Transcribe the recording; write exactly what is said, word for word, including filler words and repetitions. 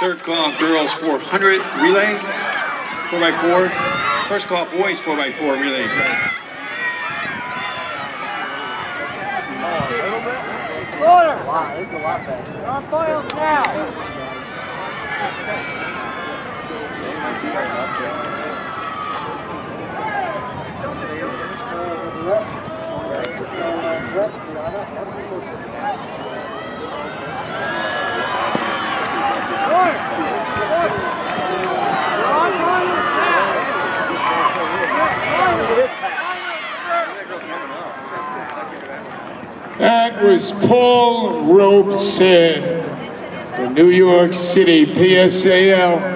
Third call, girls four hundred relay, four by four. First call, boys four by four relay. Order! Wow, this is a lot better. On foils now! That was Paul Robeson, the New York City P S A L